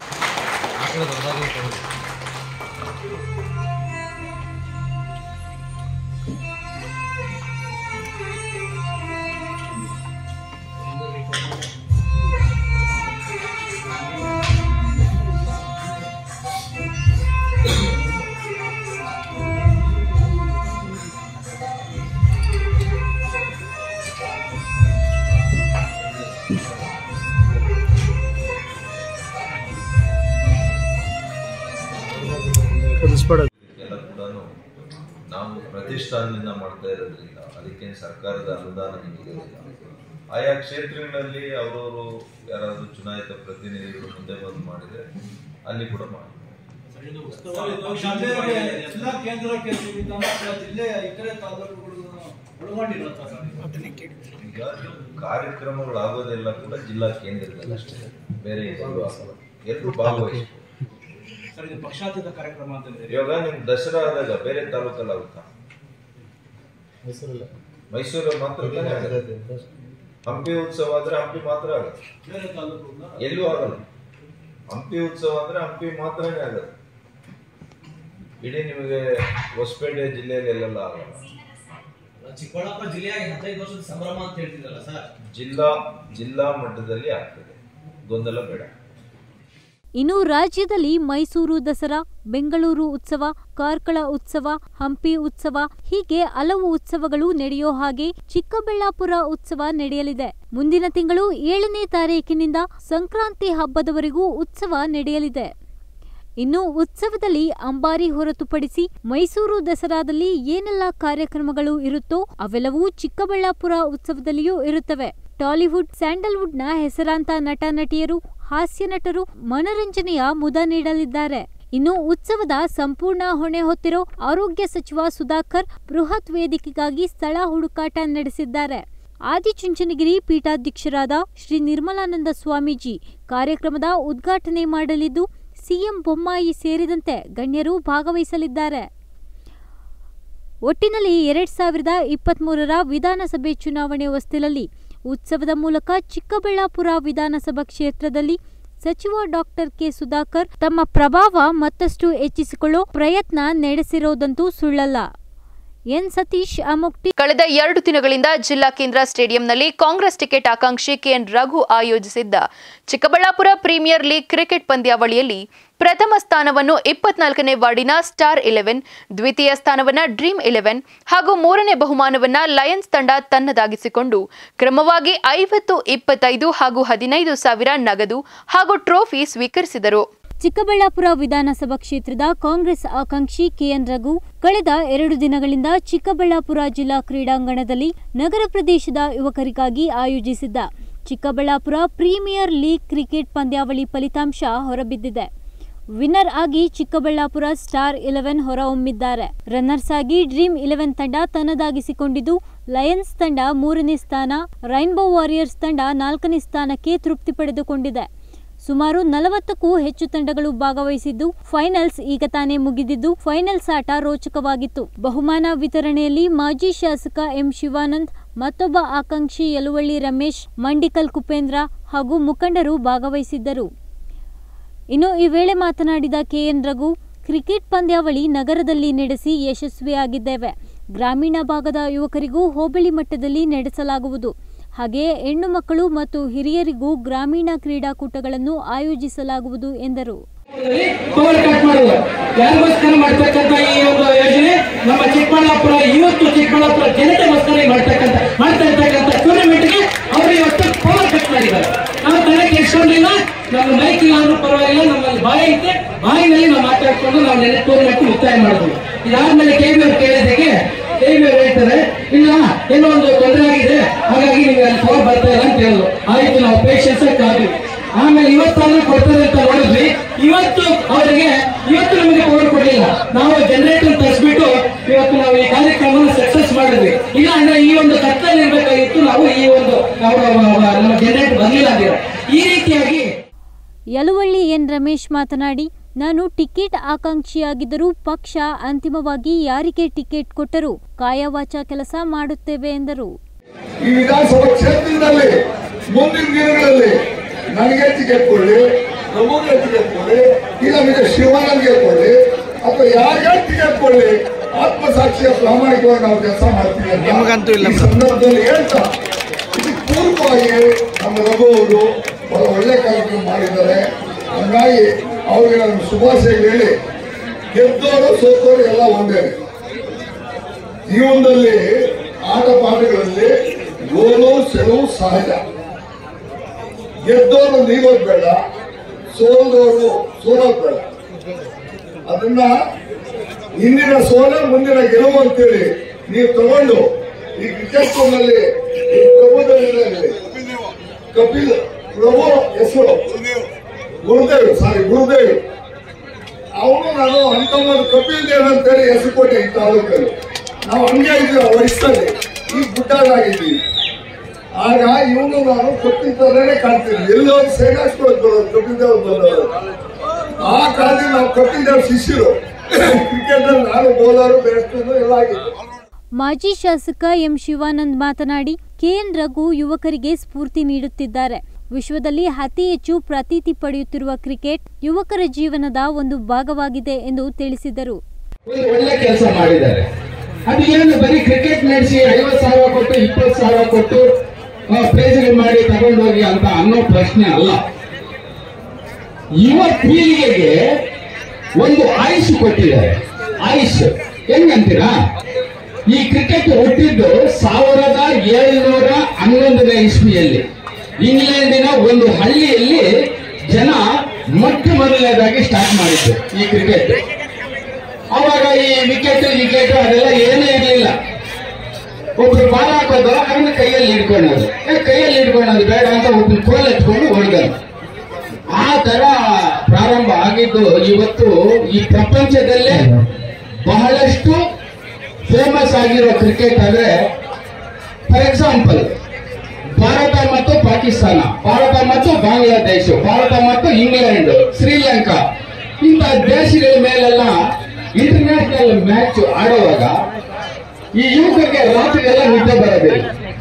ನಾವು ಪ್ರತಿಷ್ಠಾನದಿಂದ ಮಾಡ್ತಾ ಇರೋದ್ರಿಂದ ಅದಕ್ಕೆ ಸರ್ಕಾರದ ಅನುದಾನ ನೀಡಿರೋದಿಲ್ಲ. ಆಯಾ ಕ್ಷೇತ್ರಗಳಲ್ಲಿ ಅವರವರು ಯಾರಾದರೂ ಚುನಾಯಿತ ಪ್ರತಿನಿಧಿಗಳು ಮುಂದೆ ಬಂದು ಮಾಡಿದರೆ ಅಲ್ಲಿ ಕೂಡ ಮಾಡಿ. ಈಗ ಕಾರ್ಯಕ್ರಮಗಳಾಗೋದೆಲ್ಲ ಕೂಡ ಜಿಲ್ಲಾ ಕೇಂದ್ರದಲ್ಲಿ ಅಷ್ಟೇ, ಬೇರೆ ಎಲ್ಲರೂ ಭಾಗವಹಿಸಬೇಕು. ಪಕ್ಷಾತೀತ ಕಾರ್ಯಕ್ರಮ ಅಂತ ಇವಾಗ ನಿಮ್ಗೆ ದಸರಾ ಆದಾಗ ಬೇರೆ ತಾಲೂಕಲ್ಲಿ ಆಗುತ್ತಾ? ಮೈಸೂರಲ್ಲಿ ಮಾತ್ರ. ಹಂಪಿ ಉತ್ಸವ ಆದ್ರೆ ಹಂಪಿ ಮಾತ್ರ ಆಗುತ್ತೆ, ಎಲ್ಲೂ ಆಗಲ್ಲ. ಹಂಪಿ ಉತ್ಸವ ಅಂದ್ರೆ ಹಂಪಿ ಮಾತ್ರನೇ ಆಗುತ್ತೆ. ಇಡೀ ನಿಮಗೆ ಹೊಸಪೇಟೆ ಜಿಲ್ಲೆಯಲ್ಲಿ ಎಲ್ಲೆಲ್ಲ ಆಗಲ್ಲ. ಚಿಕ್ಕಬಳ್ಳಾಪುರ ಜಿಲ್ಲೆಯ 15 ವರ್ಷದ ಸಂಭ್ರಮ ಅಂತ ಹೇಳ್ತಿದ್ರಲ್ಲ ಸರ್, ಜಿಲ್ಲಾ ಮಟ್ಟದಲ್ಲಿ ಆಗ್ತದೆ, ಗೊಂದಲ ಬೇಡ. ಇನ್ನು ರಾಜ್ಯದಲ್ಲಿ ಮೈಸೂರು ದಸರಾ, ಬೆಂಗಳೂರು ಉತ್ಸವ, ಕಾರ್ಕಳ ಉತ್ಸವ, ಹಂಪಿ ಉತ್ಸವ ಹೀಗೆ ಹಲವು ಉತ್ಸವಗಳು ನಡೆಯೋ ಹಾಗೆ ಚಿಕ್ಕಬಳ್ಳಾಪುರ ಉತ್ಸವ ನಡೆಯಲಿದೆ. ಮುಂದಿನ ತಿಂಗಳು 7ನೇ ತಾರೀಕಿನಿಂದ ಸಂಕ್ರಾಂತಿ ಹಬ್ಬದವರೆಗೂ ಉತ್ಸವ ನಡೆಯಲಿದೆ. ಇನ್ನು ಉತ್ಸವದಲ್ಲಿ ಅಂಬಾರಿ ಹೊರತುಪಡಿಸಿ ಮೈಸೂರು ದಸರಾದಲ್ಲಿ ಏನೆಲ್ಲ ಕಾರ್ಯಕ್ರಮಗಳು ಇರುತ್ತೋ ಅವೆಲ್ಲವೂ ಚಿಕ್ಕಬಳ್ಳಾಪುರ ಉತ್ಸವದಲ್ಲಿಯೂ ಇರುತ್ತವೆ. ಟಾಲಿವುಡ್, ಸ್ಯಾಂಡಲ್ವುಡ್ನ ಹೆಸರಾಂತ ನಟ ನಟಿಯರು, ಹಾಸ್ಯ ನಟರು ಮನರಂಜನೆಯ ಮುದ ನೀಡಲಿದ್ದಾರೆ. ಇನ್ನು ಉತ್ಸವದ ಸಂಪೂರ್ಣ ಹೊಣೆ ಹೊತ್ತಿರೋ ಆರೋಗ್ಯ ಸಚಿವ ಸುಧಾಕರ್ ಬೃಹತ್ ವೇದಿಕೆಗಾಗಿ ಸ್ಥಳ ಹುಡುಕಾಟ ನಡೆಸಿದ್ದಾರೆ. ಆದಿಚುಂಚನಗಿರಿ ಪೀಠಾಧ್ಯಕ್ಷರಾದ ಶ್ರೀ ನಿರ್ಮಲಾನಂದ ಸ್ವಾಮೀಜಿ ಕಾರ್ಯಕ್ರಮದ ಉದ್ಘಾಟನೆ ಮಾಡಲಿದ್ದು, ಸಿಎಂ ಬೊಮ್ಮಾಯಿ ಸೇರಿದಂತೆ ಗಣ್ಯರು ಭಾಗವಹಿಸಲಿದ್ದಾರೆ. ಒಟ್ಟಿನಲ್ಲಿ 2023ರ ವಿಧಾನಸಭೆ ಚುನಾವಣೆ ಹೊಸ್ತಿಲಲ್ಲಿ ಉತ್ಸವದ ಮೂಲಕ ಚಿಕ್ಕಬಳ್ಳಾಪುರ ವಿಧಾನಸಭಾ ಕ್ಷೇತ್ರದಲ್ಲಿ ಸಚಿವ ಡಾಕ್ಟರ್ ಕೆ ಸುಧಾಕರ್ ತಮ್ಮ ಪ್ರಭಾವ ಮತ್ತಷ್ಟು ಹೆಚ್ಚಿಸಿಕೊಳ್ಳೋ ಪ್ರಯತ್ನ ನಡೆಸಿರೋದಂತೂ ಸುಳ್ಳಲ್ಲ. ಎನ್ ಸತೀಶ್, ಅಮೋಘ್. ಕಳೆದ 2 ದಿನಗಳಿಂದ ಜಿಲ್ಲಾ ಕೇಂದ್ರ ಸ್ಟೇಡಿಯಂನಲ್ಲಿ ಕಾಂಗ್ರೆಸ್ ಟಿಕೆಟ್ ಆಕಾಂಕ್ಷಿ ಕೆಎನ್ ರಘು ಆಯೋಜಿಸಿದ್ದ ಚಿಕ್ಕಬಳ್ಳಾಪುರ ಪ್ರೀಮಿಯರ್ ಲೀಗ್ ಕ್ರಿಕೆಟ್ ಪಂದ್ಯಾವಳಿಯಲ್ಲಿ ಪ್ರಥಮ ಸ್ಥಾನವನ್ನು 24ನೇ ವಾರ್ಡಿನ ಸ್ಟಾರ್ 11, ದ್ವಿತೀಯ ಸ್ಥಾನವನ್ನು ಡ್ರೀಮ್ 11 ಹಾಗೂ 3ನೇ ಬಹುಮಾನವನ್ನು ಲಯನ್ಸ್ ತಂಡ ತನ್ನದಾಗಿಸಿಕೊಂಡು ಕ್ರಮವಾಗಿ 50, 25 ಹಾಗೂ 15 ಸಾವಿರ ನಗದು ಹಾಗೂ ಟ್ರೋಫಿ ಸ್ವೀಕರಿಸಿದರು. ಚಿಕ್ಕಬಳ್ಳಾಪುರ ವಿಧಾನಸಭಾ ಕ್ಷೇತ್ರದ ಕಾಂಗ್ರೆಸ್ ಆಕಾಂಕ್ಷಿ ಕೆಎನ್ ರಘು ಕಳೆದ 2 ದಿನಗಳಿಂದ ಚಿಕ್ಕಬಳ್ಳಾಪುರ ಜಿಲ್ಲಾ ಕ್ರೀಡಾಂಗಣದಲ್ಲಿ ನಗರ ಪ್ರದೇಶದ ಯುವಕರಿಗಾಗಿ ಆಯೋಜಿಸಿದ್ದ ಚಿಕ್ಕಬಳ್ಳಾಪುರ ಪ್ರೀಮಿಯರ್ ಲೀಗ್ ಕ್ರಿಕೆಟ್ ಪಂದ್ಯಾವಳಿ ಫಲಿತಾಂಶ ಹೊರಬಿದ್ದಿದೆ. ವಿನ್ನರ್ ಆಗಿ ಚಿಕ್ಕಬಳ್ಳಾಪುರ ಸ್ಟಾರ್ 11 ಹೊರಹೊಮ್ಮಿದ್ದಾರೆ. ರನ್ನರ್ಸ್ ಆಗಿ ಡ್ರೀಮ್ 11 ತಂಡ ತನ್ನದಾಗಿಸಿಕೊಂಡಿದ್ದು, ಲಯನ್ಸ್ ತಂಡ 3ನೇ ಸ್ಥಾನ, ರೈನ್ಬೋ ವಾರಿಯರ್ಸ್ ತಂಡ 4ನೇ ಸ್ಥಾನಕ್ಕೆ ತೃಪ್ತಿ ಪಡೆದುಕೊಂಡಿದೆ. ಸುಮಾರು 40ಕ್ಕೂ ಹೆಚ್ಚು ತಂಡಗಳು ಭಾಗವಹಿಸಿದ್ದು, ಫೈನಲ್ಸ್ ಈಗ ತಾನೇ ಮುಗಿದಿದ್ದು, ಫೈನಲ್ಸ್ ಆಟ ರೋಚಕವಾಗಿತ್ತು. ಬಹುಮಾನ ವಿತರಣೆಯಲ್ಲಿ ಮಾಜಿ ಶಾಸಕ ಎಂ ಶಿವಾನಂದ್, ಮತ್ತೊಬ್ಬ ಆಕಾಂಕ್ಷಿ ಯಲುವಳ್ಳಿ ರಮೇಶ್, ಮಂಡಿಕಲ್ ಕುಪೇಂದ್ರ ಹಾಗೂ ಮುಖಂಡರು ಭಾಗವಹಿಸಿದ್ದರು. ಇನ್ನು ಈ ವೇಳೆ ಮಾತನಾಡಿದ ಕೆಎನ್ ರಘು, ಕ್ರಿಕೆಟ್ ಪಂದ್ಯಾವಳಿ ನಗರದಲ್ಲಿ ನಡೆಸಿ ಯಶಸ್ವಿಯಾಗಿದ್ದೇವೆ. ಗ್ರಾಮೀಣ ಭಾಗದ ಯುವಕರಿಗೂ ಹೋಬಳಿ ಮಟ್ಟದಲ್ಲಿ ನಡೆಸಲಾಗುವುದು. ಹಾಗೆಯೇ ಹೆಣ್ಣು ಮಕ್ಕಳು ಮತ್ತು ಹಿರಿಯರಿಗೂ ಗ್ರಾಮೀಣ ಕ್ರೀಡಾಕೂಟಗಳನ್ನು ಆಯೋಜಿಸಲಾಗುವುದು ಎಂದರು. ಯಾರಿಗೋಸ್ಕರ ಮಾಡ್ತಕ್ಕಂಥ ಈ ಒಂದು ಯೋಜನೆ ನಮ್ಮ ಚಿಕ್ಕಬಳ್ಳಾಪುರ ಚಿಕ್ಕಬಳ್ಳಾಪುರ ಜನತೆಗೋಸ್ಕರ ಮಾಡ್ತಾ ಇರ್ತಕ್ಕಂಥ ಟೂರ್ನಮೆಂಟ್ಗೆ ಅವರು ಇವತ್ತು ಪವರ್ ಕಟ್ ಮಾಡಿದ್ದಾರೆ. ನಾವು ತಲೆ ಕೆಡಿಸ್ಕೊಂಡಿಲ್ಲ, ನಮ್ಮ ಮೈಕ್ ಇಲ್ಲಾದ್ರೂ ಪರವಾಗಿಲ್ಲ, ನಮ್ಮಲ್ಲಿ ಬಾಯಿ ಐತೆ, ಬಾಯಿನಲ್ಲಿ ನಾವು ಮಾತಾಡ್ಕೊಂಡು ನಾವು ನೆನೆ ಟೂರ್ನಮೆಂಟ್ ಮುಕ್ತಾಯ ಮಾಡಿದ್ವಿ. ಇದಾದ್ಮೇಲೆ ಕೇಳಿದವರು ಕೇಳಿದಾಗೆ ಹೇಳ್ತಾರೆ, ಇಲ್ಲ ಏನೋ ಒಂದು ತೊಂದರೆ ಆಗಿದೆ, ಹಾಗಾಗಿ ನಿಮ್ಗೆ ಅಲ್ಲಿ ಪವರ್ ಬರ್ತಾ ಇಲ್ಲ ಅಂತ ಹೇಳಿದ್ರು. ಆಯ್ತು, ನಾವು ಪೇಷನ್ಸ್ ಕಾದ್ವಿ. ಆಮೇಲೆ ಇವತ್ತಾದ್ರೂ ಕೊಡ್ತಾರೆ ಅಂತ ನೋಡಿದ್ವಿ. ಇವತ್ತು ನಮಗೆ ಪವರ್ ಕೊಡಲಿಲ್ಲ. ನಾವು ಜನರೇಟರ್ ತರಿಸ್ಬಿಟ್ಟು ಇವತ್ತು ನಾವು ಈ ಕಾರ್ಯಕ್ರಮವನ್ನು ಸಕ್ಸಸ್ ಮಾಡಿದ್ವಿ. ಇಲ್ಲ ಅಂದ್ರೆ ಈ ಒಂದು ಕತ್ತಲ್ಲಿ ಇರ್ಬೇಕಾಗಿತ್ತು, ನಾವು ಈ ಒಂದು ನಮ್ಮ ಜನರೇಟರ್ ಬರಲಿಲ್ಲ ಅಂದಿರ. ಈ ರೀತಿಯಾಗಿ ಯಲುವಳ್ಳಿ ಎನ್ ರಮೇಶ್ ಮಾತನಾಡಿ, ನಾನು ಟಿಕೆಟ್ ಆಕಾಂಕ್ಷಿಯಾಗಿದ್ದರೂ ಪಕ್ಷ ಅಂತಿಮವಾಗಿ ಯಾರಿಗೆ ಟಿಕೆಟ್ ಕೊಟ್ಟರೂ ಕಾಯವಾಚ ಕೆಲಸ ಮಾಡುತ್ತೇವೆ ಎಂದರು. ಈ ವಿಧಾನಸಭಾ ಕ್ಷೇತ್ರದಲ್ಲಿ ಮುಂದಿನ ದಿನಗಳಲ್ಲಿ ನನಗೆ ಟಿಕೆಟ್ ಕೊಡಲಿ, ನಮಗೆ ಟಿಕೆಟ್ ಕೊಡಲಿ, ಇಲ್ಲ ಶಿವಾನಂದ್ಗೆ ಕೊಡಲಿ, ಅಥವಾ ಯಾರಿಗೆ ಟಿಕೆಟ್ ಕೊಡಲಿ, ಆತ್ಮಸಾಕ್ಷಿಯ ಪ್ರಾಮಾಣಿಕವಾಗಿ ನಾವು ಕೆಲಸ ಮಾಡ್ತೀವಿ ಅಂತ ಈ ಸಂದರ್ಭದಲ್ಲಿ ಹೇಳ್ತಾ, ಇದಕ್ಕೆ ಪೂರ್ವವಾಗಿ ನಮ್ಮ ರಘು ಅವರು ಬಹಳ ಒಳ್ಳೆ ಕಾರ್ಯಕ್ರಮ ಮಾಡಿದ್ದಾರೆ. ಹಂಗಾಗಿ ಅವ್ರಿಗೆ ನಾನು ಶುಭಾಶಯಗಳು ಹೇಳಿ, ಗೆದ್ದವರು ಸೋತವರು ಎಲ್ಲ ಒಂದೇ. ಜೀವನದಲ್ಲಿ ಆಟ ಪಾಠಗಳಲ್ಲಿ ಗೋಲು ಸೆಲವು ಸಹಜ. ಗೆದ್ದವರು ನೀಗೋದು ಬೇಡ, ಸೋಲದವರು ಸೋಲೋದು ಬೇಡ. ಅದನ್ನ ಹಿಂದಿನ ಸೋಲೆ ಮುಂದಿನ ಗೆಲುವು ಅಂತೇಳಿ ನೀವು ತಗೊಂಡು ಈ ಕ್ರಿಕೆಟ್ ನಲ್ಲಿ ಕಪಿಲ್ ಪ್ರಭು ಹೆಸರು ಗುರುದೇವ್ ಅವನು ನಾನು ಅಂತಮ್ಮದು ಕಪಿಲ್ ದೇವ್ ಅಂತೇಳಿ ಹೆಸರು ಕೊಟ್ಟೆ ಈ ತಾಲೂಕಲ್ಲಿ. ನಾವು ಹಂಗೆ ಇದ್ದೀವಿ ವಯಸ್ಸಲ್ಲಿ, ಈಗ ಗುಡ್ಡಾಗಿದ್ದೀವಿ. ಆಗ ಇವನು ನಾನು ಕೊಟ್ಟಿದ್ದಾರೇ ಕಾಣ್ತೀನಿ. ಎಲ್ಲೋ ಸೇನಾಸ್ಕೊಂಡು ಕಪಿಲ್ ದೇವ್ ಬಂದವರು. ಆ ಕಾಲದಲ್ಲಿ ನಾವು ಕಪಿಲ್ ದೇವ್ ಶಿಷ್ಯರು. ಕ್ರಿಕೆಟ್ ಅಲ್ಲಿ ನಾನು ಬೌಲರು ಬ್ಯಾಟ್ಸ್ಮನ್ ಎಲ್ಲ ಆಗಿದ್ದು. ಮಾಜಿ ಶಾಸಕ ಎಂ ಶಿವಾನಂದ್ ಮಾತನಾಡಿ, ಕೆಎನ್ ರಘು ಯುವಕರಿಗೆ ಸ್ಫೂರ್ತಿ ನೀಡುತ್ತಿದ್ದಾರೆ. ವಿಶ್ವದಲ್ಲಿ ಅತಿ ಹೆಚ್ಚು ಪ್ರತೀತಿ ಪಡೆಯುತ್ತಿರುವ ಕ್ರಿಕೆಟ್ ಯುವಕರ ಜೀವನದ ಒಂದು ಭಾಗವಾಗಿದೆ ಎಂದು ತಿಳಿಸಿದರು. ಒಂದು ಒಳ್ಳೆ ಕೆಲಸ ಮಾಡಿದ್ದಾರೆ. ಅದು ಏನು ಬರೀ ಕ್ರಿಕೆಟ್ ನಡೆಸಿ 50,000 ಕೊಟ್ಟು 20,000 ಕೊಟ್ಟು ಪ್ರೈಸ್ಗಳು ಮಾಡಿ ತಗೊಂಡೋಗಿ ಅಂತ ಅನ್ನೋ ಪ್ರಶ್ನೆ ಅಲ್ಲ. ಯುವ ಪೀಳಿಗೆಗೆ ಒಂದು ಆಯುಷ್ ಕೊಟ್ಟಿದ್ದಾರೆ. ಆಯುಷ್ ಹೆಂಗಂತೀರಾ? ಈ ಕ್ರಿಕೆಟ್ ಹುಟ್ಟಿದ್ದು 1711ನೇ ಇಸ್ವಿಯಲ್ಲಿ ಇಂಗ್ಲೆಂಡಿನ ಒಂದು ಹಳ್ಳಿಯಲ್ಲಿ ಜನ ಮೊದಲನೇದಾಗಿ ಸ್ಟಾರ್ಟ್ ಮಾಡಿದ್ದು ಈ ಕ್ರಿಕೆಟ್. ಅವಾಗ ಈ ವಿಕೆಟ್ ಅದೆಲ್ಲ ಏನೂ ಇರಲಿಲ್ಲ. ಒಬ್ರು ಬಾಲ್ ಹಾಕೋದು ಅದನ್ನ ಕೈಯಲ್ಲಿ ಹಿಡ್ಕೊಳ್ಳೋದು ಬೇಡ ಅಂತ ಒಬ್ರು ಕೋಲ್ ಎತ್ಕೊಂಡು ಹೊಡೆದರು. ಆ ತರ ಪ್ರಾರಂಭ ಆಗಿದ್ದು ಇವತ್ತು ಈ ಪ್ರಪಂಚದಲ್ಲೇ ಬಹಳಷ್ಟು ಫೇಮಸ್ ಆಗಿರೋ ಕ್ರಿಕೆಟ್ ಅಂದ್ರೆ ಫಾರ್ ಎಕ್ಸಾಂಪಲ್ ಭಾರತ ಮತ್ತು ಪಾಕಿಸ್ತಾನ, ಭಾರತ ಮತ್ತು ಬಾಂಗ್ಲಾದೇಶ, ಭಾರತ ಮತ್ತು ಇಂಗ್ಲೆಂಡ್, ಶ್ರೀಲಂಕಾ ಇಂಥ ದೇಶಗಳ ಮೇಲೆಲ್ಲ ಇಂಟರ್ನ್ಯಾಷನಲ್ ಮ್ಯಾಚ್ ಆಡುವಾಗ ಈ ಯುವಕರಿಗೆ ರಾತ್ರಿಗೆಲ್ಲ ನಿದ್ದೆನೇ ಬರೋದಿಲ್ಲ.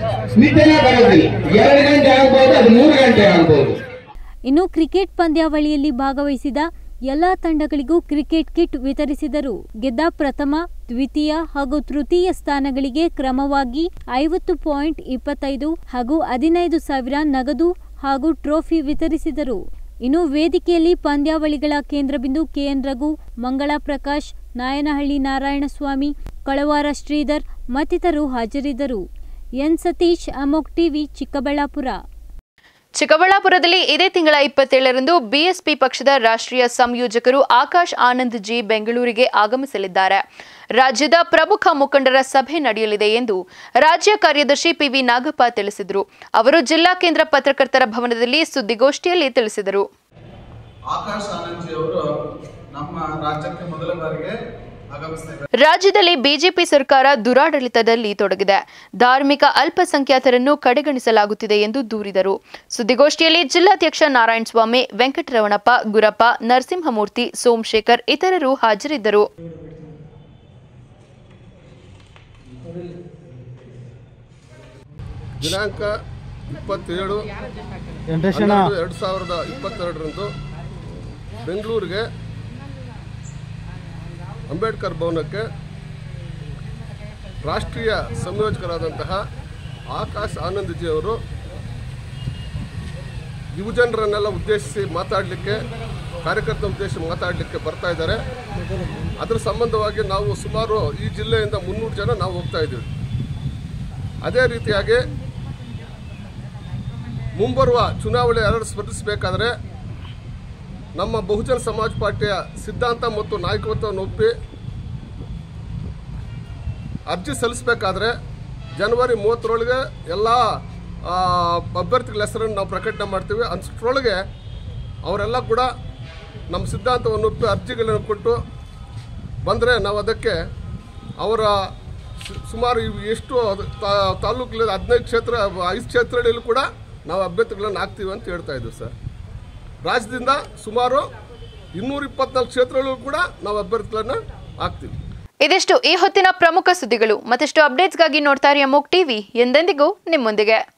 2 ಗಂಟೆ ಆಗ್ಬೋದು, ಅದು 3 ಗಂಟೆ ಆಗ್ಬೋದು. ಇನ್ನು ಕ್ರಿಕೆಟ್ ಪಂದ್ಯಾವಳಿಯಲ್ಲಿ ಭಾಗವಹಿಸಿದ ಎಲ್ಲಾ ತಂಡಗಳಿಗೂ ಕ್ರಿಕೆಟ್ ಕಿಟ್ ವಿತರಿಸಿದರು. ಗೆದ್ದ ಪ್ರಥಮ, ದ್ವಿತೀಯ ಹಾಗೂ ತೃತೀಯ ಸ್ಥಾನಗಳಿಗೆ ಕ್ರಮವಾಗಿ 50.25 ಹಾಗೂ 15,000 ನಗದು ಹಾಗೂ ಟ್ರೋಫಿ ವಿತರಿಸಿದರು. ಇನ್ನು ವೇದಿಕೆಯಲ್ಲಿ ಪಂದ್ಯಾವಳಿಗಳ ಕೇಂದ್ರಬಿಂದು ಕೆಎನ್ ರಘು, ಮಂಗಳಾ ಪ್ರಕಾಶ್, ನಾಯನಹಳ್ಳಿ ನಾರಾಯಣಸ್ವಾಮಿ, ಕಳವಾರ ಶ್ರೀಧರ್ ಮತ್ತಿತರರು ಹಾಜರಿದ್ದರು. N Satish, Amogh TV, Chikkaballapura. ಚಿಕ್ಕಬಳ್ಳಾಪುರದಲ್ಲಿ ಇದೇ ತಿಂಗಳ 27ರಂದು ಬಿಎಸ್ಪಿ ಪಕ್ಷದ ರಾಷ್ಟ್ರೀಯ ಸಂಯೋಜಕರು ಆಕಾಶ್ ಆನಂದ್ ಜಿ ಬೆಂಗಳೂರಿಗೆ ಆಗಮಿಸಲಿದ್ದಾರೆ. ರಾಜ್ಯದ ಪ್ರಮುಖ ಮುಖಂಡರ ಸಭೆ ನಡೆಯಲಿದೆ ಎಂದು ರಾಜ್ಯ ಕಾರ್ಯದರ್ಶಿ ಪಿವಿ ನಾಗಪ್ಪ ತಿಳಿಸಿದರು. ಅವರು ಜಿಲ್ಲಾ ಕೇಂದ್ರ ಪತ್ರಕರ್ತರ ಭವನದಲ್ಲಿ ಸುದ್ದಿಗೋಷ್ಠಿಯಲ್ಲಿ ತಿಳಿಸಿದರು. ಆಕಾಶ್ ಆನಂದ್ ಜಿ ಅವರು ನಮ್ಮ ರಾಜ್ಯಕ್ಕೆ ಮೊದಲ ಬಾರಿಗೆ ರಾಜ್ಯದಲ್ಲಿ ಬಿಜೆಪಿ ಸರ್ಕಾರ ದುರಾಡಳಿತದಲ್ಲಿ ತೊಡಗಿದೆ. ಧಾರ್ಮಿಕ ಅಲ್ಪಸಂಖ್ಯಾತರನ್ನು ಕಡೆಗಣಿಸಲಾಗುತ್ತಿದೆ ಎಂದು ದೂರಿದರು. ಸುದ್ದಿಗೋಷ್ಠಿಯಲ್ಲಿ ಜಿಲ್ಲಾಧ್ಯಕ್ಷ ನಾರಾಯಣಸ್ವಾಮಿ, ವೆಂಕಟರಮಣಪ್ಪ, ಗುರಪ್ಪ, ನರಸಿಂಹಮೂರ್ತಿ, ಸೋಮಶೇಖರ್ ಇತರರು ಹಾಜರಿದ್ದರು. ದಿನಾಂಕ 27/12/2022 ಬೆಂಗಳೂರಿಗೆ ಅಂಬೇಡ್ಕರ್ ಭವನಕ್ಕೆ ರಾಷ್ಟ್ರೀಯ ಸಂಯೋಜಕರಾದಂತಹ ಆಕಾಶ್ ಆನಂದ್ ಜಿ ಅವರು ಯುವಜನರನ್ನೆಲ್ಲ ಉದ್ದೇಶಿಸಿ ಮಾತಾಡಲಿಕ್ಕೆ, ಕಾರ್ಯಕರ್ತರ ಉದ್ದೇಶಿಸಿ ಮಾತಾಡಲಿಕ್ಕೆ ಬರ್ತಾ ಇದ್ದಾರೆ. ಅದರ ಸಂಬಂಧವಾಗಿ ನಾವು ಸುಮಾರು ಈ ಜಿಲ್ಲೆಯಿಂದ 300 ಜನ ನಾವು ಹೋಗ್ತಾ ಇದ್ದೀವಿ. ಅದೇ ರೀತಿಯಾಗಿ ಮುಂಬರುವ ಚುನಾವಣೆ ಸ್ಪರ್ಧಿಸಬೇಕಾದ್ರೆ ನಮ್ಮ ಬಹುಜನ ಸಮಾಜ ಪಾರ್ಟಿಯ ಸಿದ್ಧಾಂತ ಮತ್ತು ನಾಯಕತ್ವವನ್ನು ಒಪ್ಪಿ ಅರ್ಜಿ ಸಲ್ಲಿಸಬೇಕಾದ್ರೆ ಜನವರಿ 30ರೊಳಗೆ ಎಲ್ಲ ಅಭ್ಯರ್ಥಿಗಳ ಹೆಸರನ್ನು ನಾವು ಪ್ರಕಟಣೆ ಮಾಡ್ತೀವಿ. ಅಷ್ಟರೊಳಗೆ ಅವರೆಲ್ಲ ಕೂಡ ನಮ್ಮ ಸಿದ್ಧಾಂತವನ್ನು ಒಪ್ಪಿ ಅರ್ಜಿಗಳನ್ನು ಕೊಟ್ಟು ಬಂದರೆ ನಾವು ಅದಕ್ಕೆ ಅವರ ಸುಮಾರು ಎಷ್ಟು ತಾಲೂಕಲ್ಲಿ 15 ಕ್ಷೇತ್ರ 5 ಕ್ಷೇತ್ರಗಳಲ್ಲೂ ಕೂಡ ನಾವು ಅಭ್ಯರ್ಥಿಗಳನ್ನು ಹಾಕ್ತೀವಿ ಅಂತ ಹೇಳ್ತಾ ಇದ್ದೀವಿ ಸರ್. ರಾಜ್ಯದಿಂದ ಸುಮಾರು 224 ಕ್ಷೇತ್ರಗಳಲ್ಲೂ ಕೂಡ ನಾವು ಅಭ್ಯರ್ಥಿಗಳನ್ನು ಹಾಕ್ತೀವಿ. ಇದಿಷ್ಟು ಈ ಹೊತ್ತಿನ ಪ್ರಮುಖ ಸುದ್ದಿಗಳು. ಮತ್ತಷ್ಟು ಅಪ್ಡೇಟ್ಸ್ಗಾಗಿ ನೋಡ್ತಾ ಇರಿ ಅಮೋಘ್ ಟಿವಿ, ಎಂದೆಂದಿಗೂ ನಿಮ್ಮೊಂದಿಗೆ.